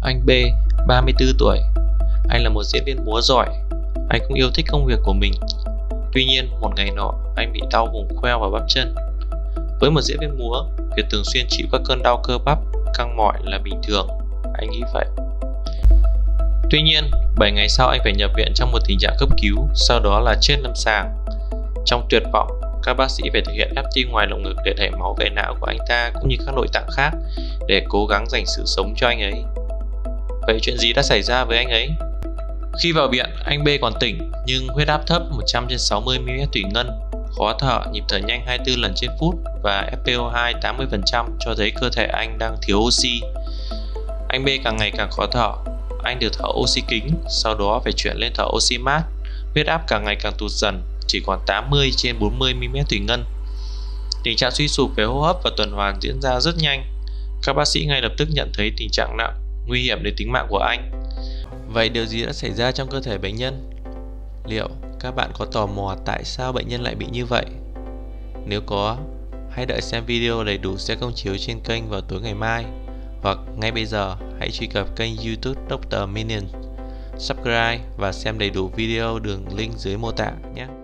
Anh B, 34 tuổi. Anh là một diễn viên múa giỏi. Anh cũng yêu thích công việc của mình. Tuy nhiên, một ngày nọ, anh bị đau vùng khoeo và bắp chân. Với một diễn viên múa, việc thường xuyên chịu các cơn đau cơ bắp, căng mỏi là bình thường. Anh nghĩ vậy. Tuy nhiên, 7 ngày sau anh phải nhập viện trong một tình trạng cấp cứu, sau đó là chết lâm sàng. Trong tuyệt vọng, các bác sĩ phải thực hiện ép tim ngoài lồng ngực để đẩy máu về não của anh ta cũng như các nội tạng khác để cố gắng dành sự sống cho anh ấy. Vậy chuyện gì đã xảy ra với anh ấy? Khi vào viện, anh B còn tỉnh nhưng huyết áp thấp 100/60 mm thủy ngân, khó thở, nhịp thở nhanh 24 lần trên phút và FiO2 80% cho thấy cơ thể anh đang thiếu oxy. Anh B càng ngày càng khó thở, anh được thở oxy kính, sau đó phải chuyển lên thở oxy mát. Huyết áp càng ngày càng tụt dần, chỉ còn 80/40 mm thủy ngân. Tình trạng suy sụp về hô hấp và tuần hoàn diễn ra rất nhanh. Các bác sĩ ngay lập tức nhận thấy tình trạng nặng, nguy hiểm đến tính mạng của anh. Vậy điều gì đã xảy ra trong cơ thể bệnh nhân? Liệu các bạn có tò mò tại sao bệnh nhân lại bị như vậy? Nếu có, hãy đợi xem video đầy đủ sẽ công chiếu trên kênh vào tối ngày mai. Hoặc ngay bây giờ, hãy truy cập kênh YouTube Dr. Minion, subscribe và xem đầy đủ video đường link dưới mô tả nhé.